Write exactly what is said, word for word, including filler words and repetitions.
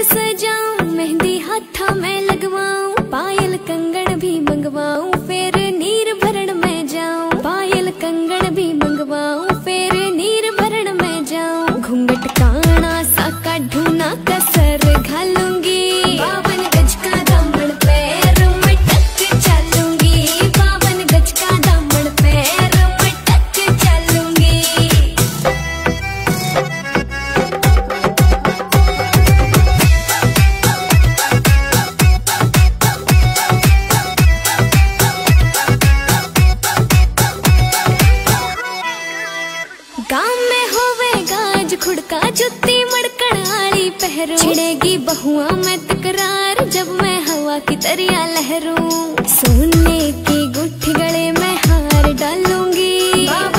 सजाऊं, मेहंदी हाथा में लगवाऊं, पायल कंगन भी मंगवाऊं, फिर नीर भरण में जाऊं। पायल कंगन भी मंगवाऊं, फिर नीर भरण में जाऊं। घूंघट काना सा काढूं ना कसर घालूंगी, बावन गज का दामन पैर में टक चलूंगी। बावन गज का दामन पैर में टक चलूंगी। गाँव में होवेगा आज खुड़का, जुत्ती मड़कण आली पहरू। छिड़ेगी बहुआ में तकरार, जब मैं हवा की तरिया लहरूं। सोने की गुठी गले में हार डालूंगी।